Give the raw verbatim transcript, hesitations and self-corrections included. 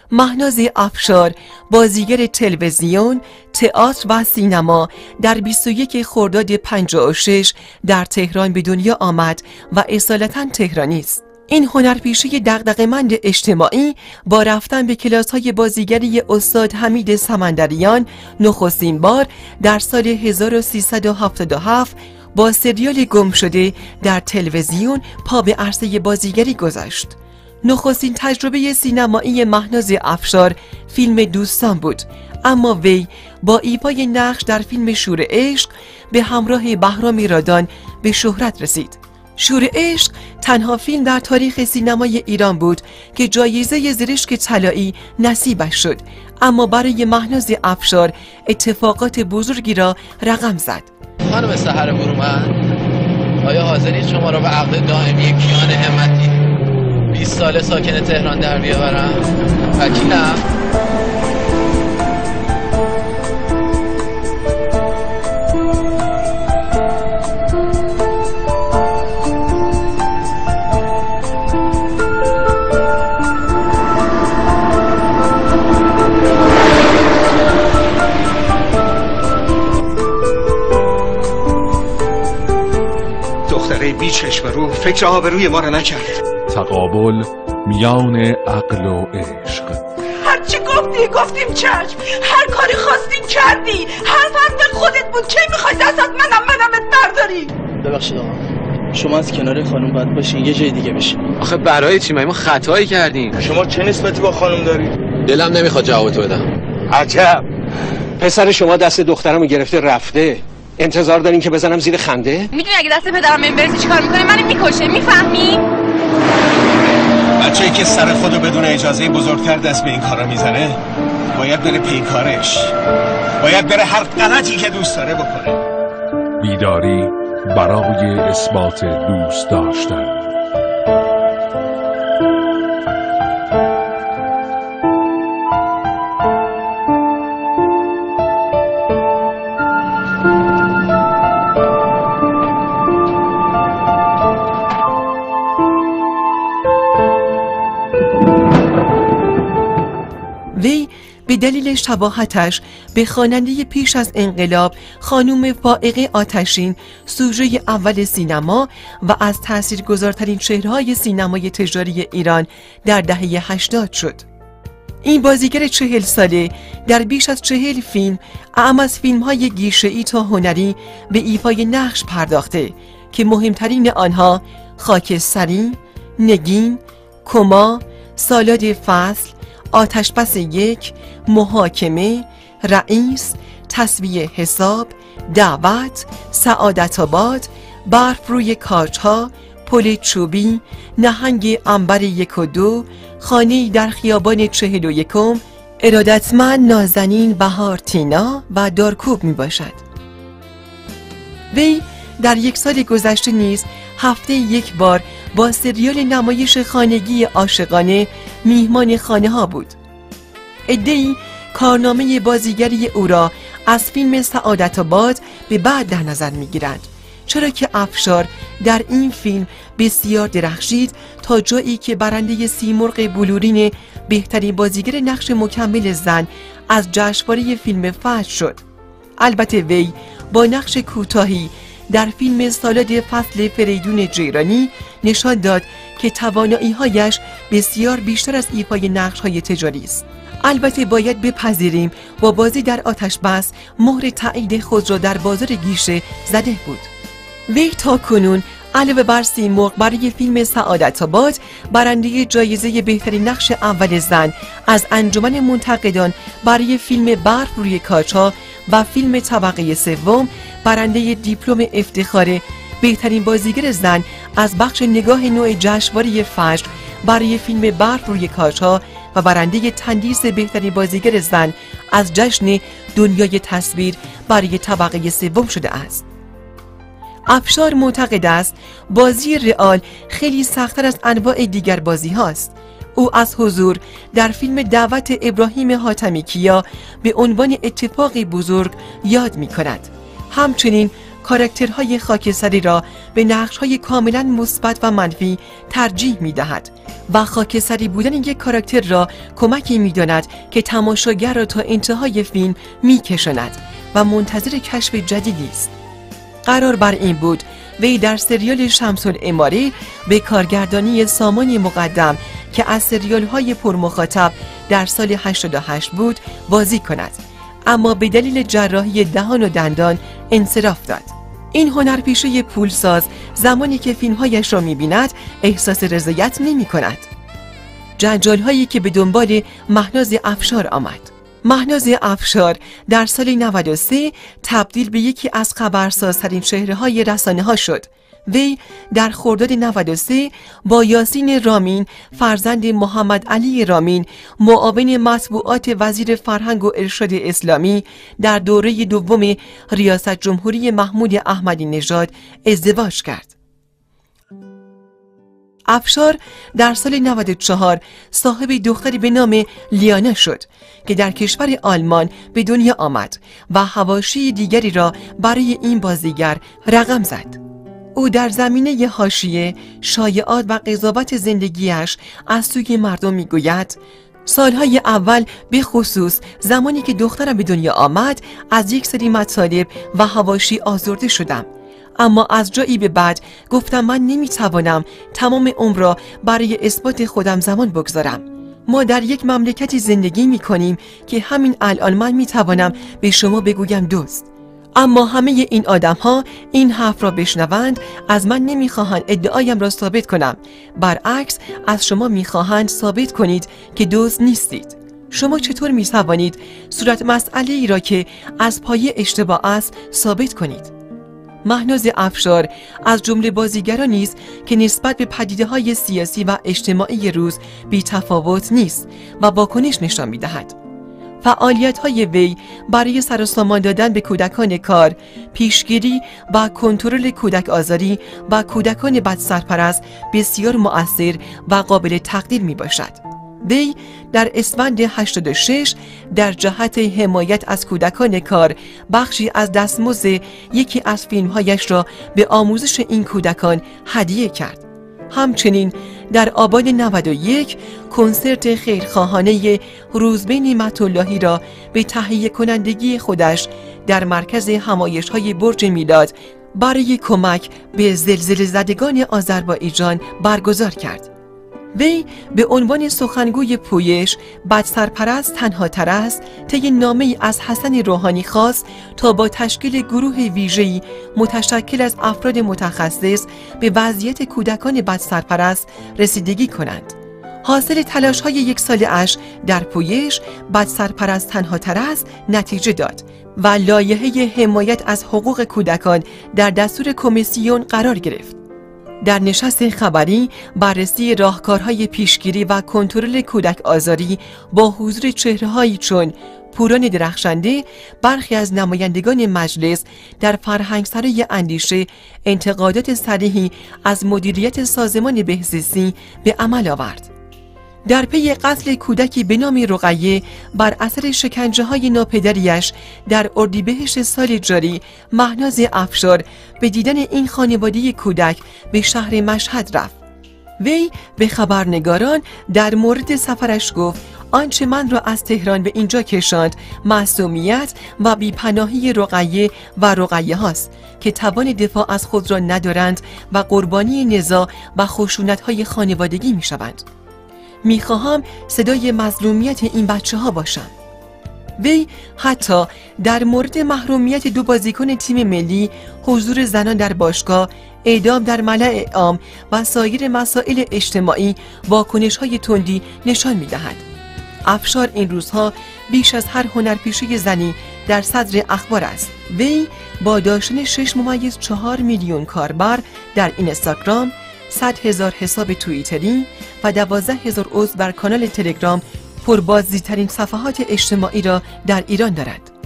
مهناز افشار، بازیگر تلویزیون، تئاتر و سینما، در بیست و یک خرداد پنجاه و شش در تهران به دنیا آمد و اصالتاً تهرانی است. این هنرپیشه دغدغه‌مند اجتماعی با رفتن به کلاس‌های بازیگری استاد حمید سمندریان نخستین بار در سال هزار و سیصد و هفتاد و هفت با سریال گم شده در تلویزیون پا به عرصه بازیگری گذاشت. نخستین تجربه سینمایی مهناز افشار فیلم دوستان بود، اما وی با ایفای نقش در فیلم شور عشق به همراه بهرام رادان به شهرت رسید. شور عشق تنها فیلم در تاریخ سینمای ایران بود که جایزه زرشک طلایی نصیبش شد، اما برای مهناز افشار اتفاقات بزرگی را رقم زد. خانم سحر برومند، آیا حاضرید شما را به عقد دائمی کیان همتی بیست ساله ساکن تهران در بیاورم؟ وکیلم؟ دختره بی چشم رو فکر آبروی ما رو نکرد. تقابل میان عقل و عشق. هر چی گفتی گفتیم چشم، هر کاری خواستیم کردی، هر فرد خودت بود. کی میخوای دستت منم منمت برداری؟ ببخشید آقا، شما از کنار خانم باید باشین، یه جای دیگه بشین. آخه برای چی؟ ما خطایی کردیم. شما چه نسبتی با خانم داری؟ دلم نمیخواد جوابتو بدم. عجب، پسر شما دست دخترمو گرفته رفته، انتظار دارین که بزنم زیر خنده؟ میدونی اگه دست پدرم بهم برسه چیکار میکنه؟ منو میکشه، میفهمی؟ بچه‌ای که سر خودو بدون اجازه بزرگتر دست به این کارا میزنه باید بره پیکارش، باید بره هر غلطی که دوست داره بکنه. بیداری برای اثبات دوست داشتن. وی به دلیل شباهتش به خواننده پیش از انقلاب خانم فائقه آتشین سوژه اول سینما و از تاثیرگذارترین چهره‌های سینمای تجاری ایران در دهه هشتاد شد. این بازیگر چهل ساله در بیش از چهل فیلم، اعم از فیلم‌های گیشه‌ای تا هنری، به ایفای نقش پرداخته که مهمترین آنها خاکستری، نگین، کما، سالاد فصل، آتشبس یک، محاکمه، رئیس، تسویه حساب، دعوت، سعادت آباد، برف روی کاجها، پل چوبی، نهنگ عنبر یک و دو، خانه‌ای در خیابان چهل و یکم، ارادتمند نازنین بهار تینا و دارکوب می باشد. وی در یک سال گذشته نیز هفته یک بار با سریال نمایش خانگی عاشقانه میهمان خانه ها بود. عده‌ای کارنامه بازیگری او را از فیلم سعادت آباد به بعد در نظر میگیرند، چرا که افشار در این فیلم بسیار درخشید تا جایی که برنده سیمرغ بلورین بهترین بازیگر نقش مکمل زن از جشنواره فیلم فجر شد. البته وی با نقش کوتاهی در فیلم سالاد فصل فریدون جیرانی نشان داد که توانایی‌هایش بسیار بیشتر از ایفای نقش‌های تجاری است. البته باید بپذیریم با بازی در آتشبس مهر تایید خود را در بازار گیشه زده بود. وی تا کنون علاوه بر سیمرغ برای فیلم سعادت آباد برنده جایزه بهترین نقش اول زن از انجمن منتقدان برای فیلم برف روی کاجها و فیلم طبقه سوم برنده دیپلم افتخار بهترین بازیگر زن از بخش نگاه نوع جشنواره فجر برای فیلم برف روی کاجها و برنده تندیس بهترین بازیگر زن از جشن دنیای تصویر برای طبقه سوم شده است. افشار معتقد است بازی رئال خیلی سخت‌تر از انواع دیگر بازی هاست. او از حضور در فیلم دعوت ابراهیم حاتمی کیا به عنوان اتفاقی بزرگ یاد می کند. همچنین کاراکترهای خاکستری را به نقش‌های کاملاً مثبت و منفی ترجیح می‌دهد و خاکستری بودن یک کاراکتر را کمکی می‌داند که تماشاگر را تا انتهای فیلم می‌کشاند و منتظر کشف جدیدی است. قرار بر این بود وی در سریال شمس العماره به کارگردانی سامان مقدم که از سریال‌های پرمخاطب در سال هشتاد و هشت بود بازی کند، اما به دلیل جراحی دهان و دندان انصراف داد. این هنرپیشه پولساز زمانی که فیلم‌هایش را می‌بیند احساس رضایت نمی‌کند. جنجال‌هایی که به دنبال مهناز افشار آمد. مهناز افشار در سال نود و سه تبدیل به یکی از خبرسازترین چهره‌های رسانه‌ها شد. وی در خرداد نود و سه با یاسین رامین فرزند محمد علی رامین معاون مطبوعات وزیر فرهنگ و ارشاد اسلامی در دوره دوم ریاست جمهوری محمود احمدی نژاد ازدواج کرد. افشار در سال نود و چهار صاحب دختری به نام لیانا شد که در کشور آلمان به دنیا آمد و حواشی دیگری را برای این بازیگر رقم زد. او در زمینه حاشیه، شایعات و قضاوت زندگیش از سوی مردم میگوید: سالهای اول به خصوص زمانی که دخترم به دنیا آمد از یک سری مطالب و حواشی آزرده شدم، اما از جایی به بعد گفتم من نمیتوانم تمام عمر را برای اثبات خودم زمان بگذارم. ما در یک مملکتی زندگی میکنیم که همین الان من میتوانم به شما بگویم دوست، اما همه این آدم ها این حرف را بشنوند از من نمیخواهند ادعایم را ثابت کنم، برعکس از شما میخواهند ثابت کنید که دوست نیستید. شما چطور میتوانید صورت مسئله ای را که از پایه اشتباه است ثابت کنید؟ مهناز افشار از جمله بازیگرانی است که نسبت به پدیده‌های سیاسی و اجتماعی روز بی تفاوت نیست و واکنش نشان می‌دهد. فعالیت‌های وی برای سر و سامان دادن به کودکان کار، پیشگیری و کنترل کودک آزاری و کودکان بدسرپرست بسیار مؤثر و قابل تقدیر میباشد. وی در اسفند هشتاد و شش در جهت حمایت از کودکان کار بخشی از دستمزد یکی از فیلم‌هایش را به آموزش این کودکان هدیه کرد. همچنین در آبان نود و یک کنسرت خیرخواهانه روزبه نعمت اللهی را به تهیه کنندگی خودش در مرکز همایش‌های برج میلاد برای کمک به زلزله زدگان آذربایجان برگزار کرد. وی به عنوان سخنگوی پویش بدسرپرست تنها تر است طی نامه‌ای از حسن روحانی خواست تا با تشکیل گروه ویژه‌ای متشکل از افراد متخصص به وضعیت کودکان بدسرپرست رسیدگی کنند. حاصل تلاش‌های یک ساله اش در پویش بدسرپرست تنها تر است نتیجه داد و لایحه حمایت از حقوق کودکان در دستور کمیسیون قرار گرفت. در نشست خبری بررسی راهکارهای پیشگیری و کنترل کودک آزاری با حضور چهره‌هایی چون پوران درخشنده، برخی از نمایندگان مجلس در فرهنگسرای اندیشه انتقادات صریحی از مدیریت سازمان بهزیستی به عمل آورد. در پی قتل کودکی به نام رقیه بر اثر شکنجه‌های ناپدریش در اردیبهشت سال جاری، مهناز افشار به دیدن این خانواده کودک به شهر مشهد رفت. وی به خبرنگاران در مورد سفرش گفت: آنچه من را از تهران به اینجا کشاند معصومیت و بیپناهی رقیه و رقیه هاست که توان دفاع از خود را ندارند و قربانی نزاع و خشونت‌های خانوادگی می‌شوند. میخواهم صدای مظلومیت این بچه ها باشم. وی حتی در مورد محرومیت دو بازیکن تیم ملی، حضور زنان در باشگاه، اعدام در ملأ عام و سایر مسائل اجتماعی واکنش های تندی نشان میدهد. افشار این روزها بیش از هر هنرپیشه زنی در صدر اخبار است. وی با داشتن شش ممیز چهار میلیون کاربر در اینستاگرام، صد هزار حساب توییتری و دوازده هزار عضو بر کانال تلگرام پربازدیدترین صفحات اجتماعی را در ایران دارد.